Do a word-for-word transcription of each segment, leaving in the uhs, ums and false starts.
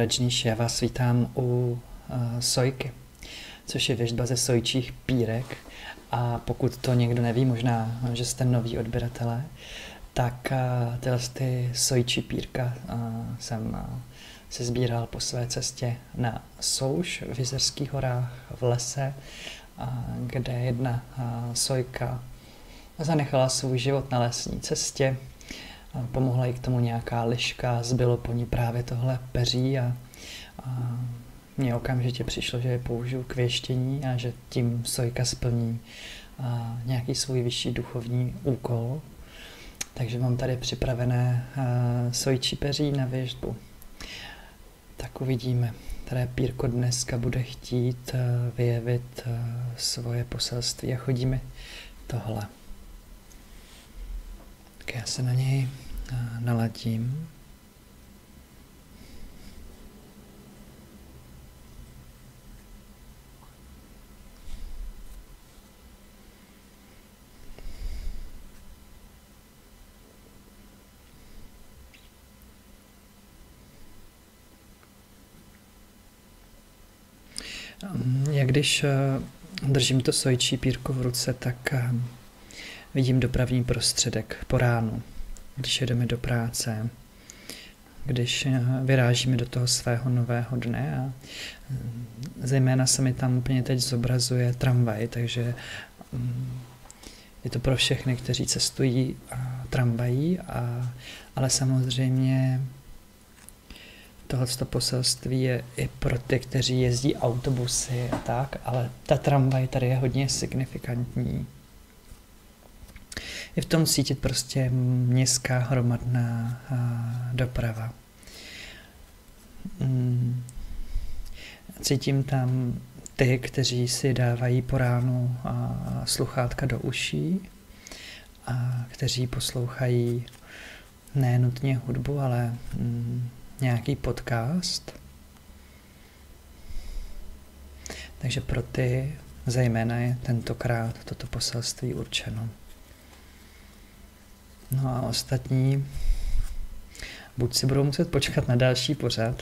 Rajneesh, já vás vítám u uh, sojky, což je věštba ze sojčích pírek. A pokud to někdo neví, možná, že jste noví odběratelé, tak uh, tyhle ty sojčí pírka uh, jsem uh, se sbíral po své cestě na souš v Jizerských horách v lese, uh, kde jedna uh, sojka zanechala svůj život na lesní cestě. Pomohla jí k tomu nějaká liška, zbylo po ní právě tohle peří a, a mně okamžitě přišlo, že je použiju k věštění a že tím sojka splní a, nějaký svůj vyšší duchovní úkol. Takže mám tady připravené a, sojčí peří na věštbu. Tak uvidíme, které pírko dneska bude chtít a, vyjevit a, svoje poselství a chodíme tohle. Tak já se na něj naladím. Jak když držím to sojčí pírko v ruce, tak vidím dopravní prostředek po ránu, když jedeme do práce, když vyrážíme do toho svého nového dne a zejména se mi tam úplně teď zobrazuje tramvaj, takže je to pro všechny, kteří cestují tramvají, a, ale samozřejmě tohleto poselství je i pro ty, kteří jezdí autobusy a tak, ale ta tramvaj tady je hodně signifikantní. Je v tom cítit prostě městská hromadná doprava. Cítím tam ty, kteří si dávají po ránu sluchátka do uší a kteří poslouchají ne nutně hudbu, ale nějaký podcast. Takže pro ty zejména je tentokrát toto poselství určeno. No a ostatní buď si budou muset počkat na další pořad,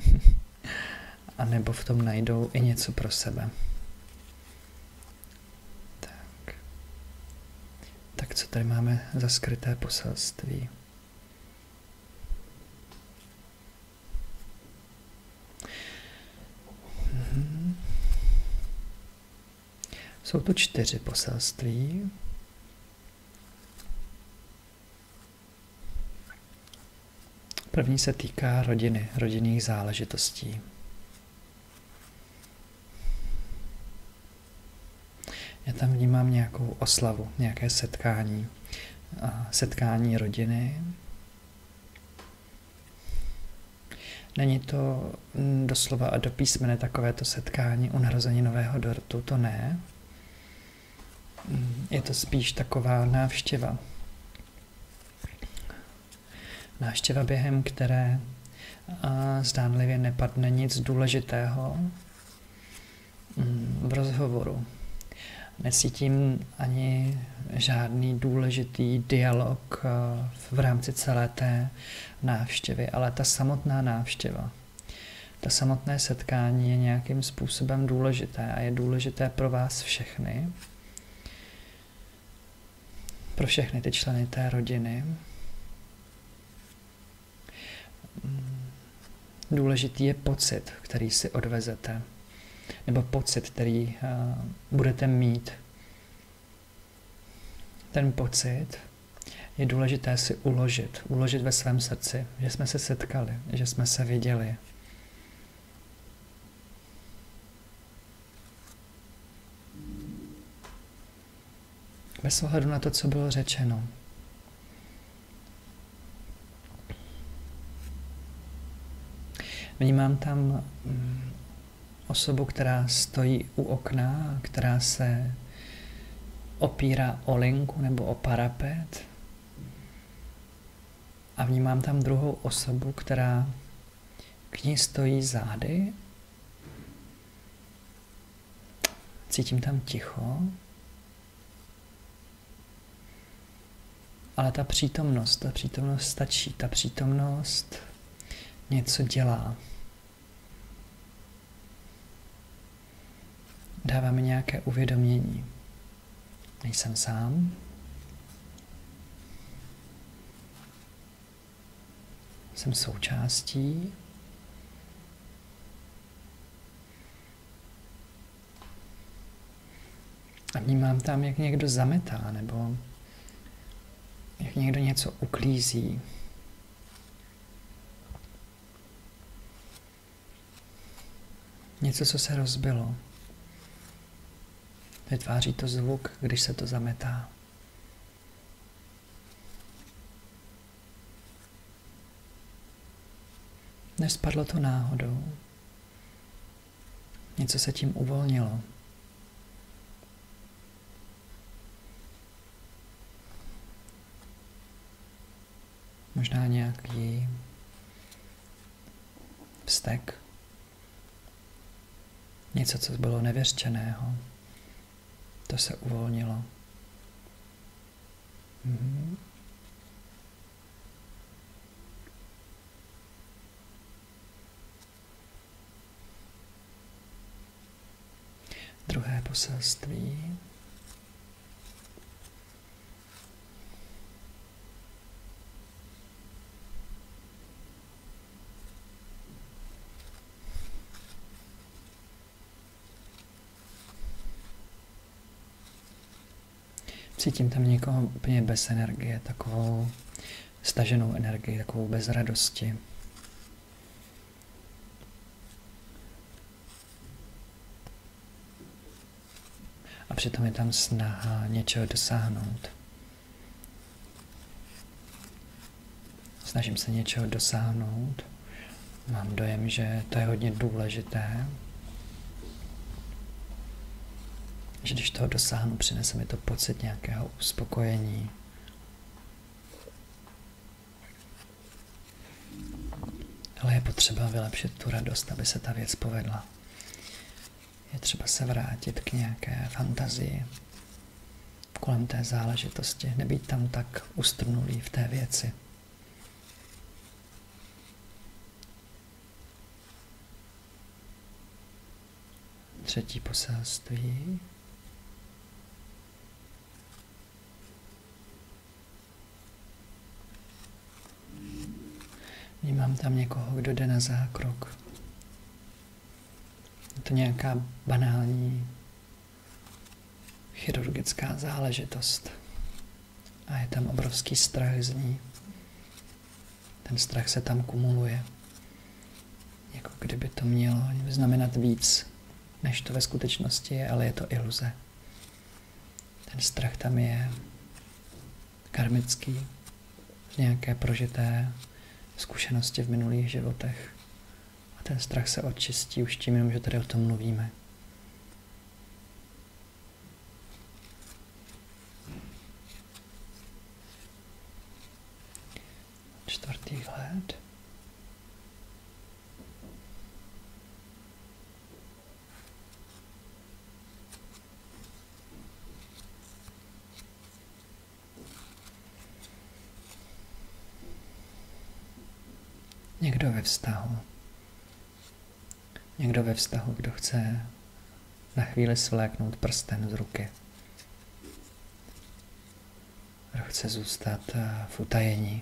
a nebo v tom najdou i něco pro sebe. Tak. Tak co tady máme za skryté poselství? Mhm. Jsou tu čtyři poselství. První se týká rodiny, rodinných záležitostí. Já tam vnímám nějakou oslavu, nějaké setkání, setkání rodiny. Není to doslova a do písmene takovéto setkání u narození nového dortu, to ne. Je to spíš taková návštěva. Návštěva, během které a, zdánlivě nepadne nic důležitého v rozhovoru. Necítím ani žádný důležitý dialog a, v rámci celé té návštěvy, ale ta samotná návštěva, ta samotné setkání je nějakým způsobem důležité a je důležité pro vás všechny, pro všechny ty členy té rodiny. Důležitý je pocit, který si odvezete, nebo pocit, který uh, budete mít. Ten pocit je důležité si uložit, uložit ve svém srdci, že jsme se setkali, že jsme se viděli. Bez ohledu na to, co bylo řečeno. Vnímám tam osobu, která stojí u okna, která se opírá o linku nebo o parapet. A vnímám tam druhou osobu, která k ní stojí zády. Cítím tam ticho. Ale ta přítomnost, ta přítomnost stačí. Ta přítomnost něco dělá. dává mi nějaké uvědomění. Nejsem sám. Jsem součástí. A vnímám tam, jak někdo zametá, nebo jak někdo něco uklízí. Něco, co se rozbilo. Vytváří to zvuk, když se to zametá. Nespadlo to náhodou. Něco se tím uvolnilo. Možná nějaký vztek. Něco, co bylo nevěřčeného. To se uvolnilo. Mhm. Druhé poselství. Cítím tam někoho úplně bez energie, takovou staženou energii, takovou bez radosti. A přitom je tam snaha něčeho dosáhnout. Snažím se něčeho dosáhnout. Mám dojem, že to je hodně důležité. Že když toho dosáhnu, přinese mi to pocit nějakého uspokojení. Ale je potřeba vylepšit tu radost, aby se ta věc povedla. Je třeba se vrátit k nějaké fantazii kolem té záležitosti, nebýt tam tak ustrnulý v té věci. Třetí poselství. Vnímám tam někoho, kdo jde na zákrok. Je to nějaká banální chirurgická záležitost. A je tam obrovský strach z ní. Ten strach se tam kumuluje. Jako kdyby to mělo znamenat víc, než to ve skutečnosti je, ale je to iluze. Ten strach tam je karmický, z nějaké prožité zkušenosti v minulých životech. A ten strach se očistí už tím, jenom, že tady o tom mluvíme. Čtvrtý vhled. Někdo ve vztahu. Někdo ve vztahu, kdo chce na chvíli svléknout prsten z ruky. Kdo chce zůstat v utajení.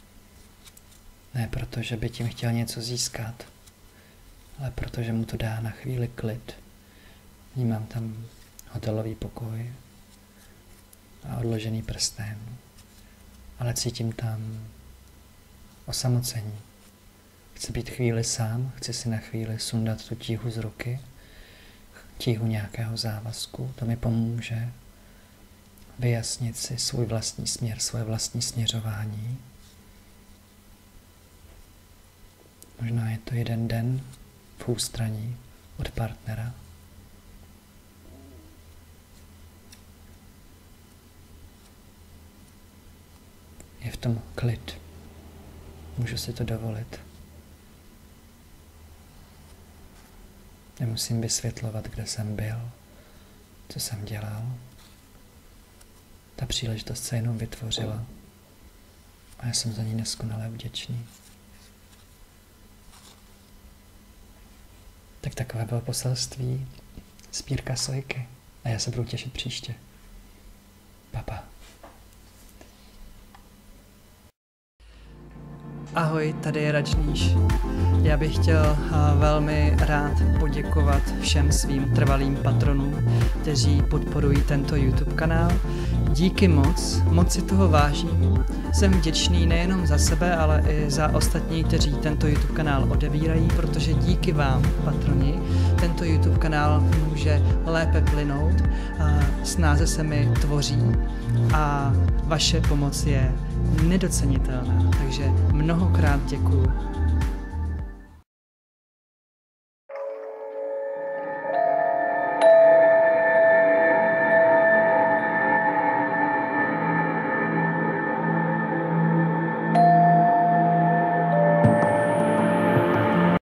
Ne proto, že by tím chtěl něco získat, ale protože mu to dá na chvíli klid. Vnímám tam hotelový pokoj a odložený prsten, ale cítím tam osamocení. Chci být chvíli sám, chci si na chvíli sundat tu tíhu z ruky, tíhu nějakého závazku, to mi pomůže vyjasnit si svůj vlastní směr, svoje vlastní směřování. Možná je to jeden den v ústraní od partnera. Je v tom klid. Můžu si to dovolit. Nemusím vysvětlovat, kde jsem byl, co jsem dělal. Ta příležitost se jenom vytvořila a já jsem za ní neskonale vděčný. Tak takové bylo poselství sbírka Sojky. A já se budu těšit příště. Papa. Ahoj, tady je Račníš. Já bych chtěl velmi rád poděkovat všem svým trvalým patronům, kteří podporují tento YouTube kanál. Díky moc, moc si toho vážím. Jsem vděčný nejenom za sebe, ale i za ostatní, kteří tento YouTube kanál odevírají, protože díky vám, patroni, tento YouTube kanál může lépe plynout, snáze se mi tvoří a vaše pomoc je nedocenitelná. Takže mnohokrát děkuju.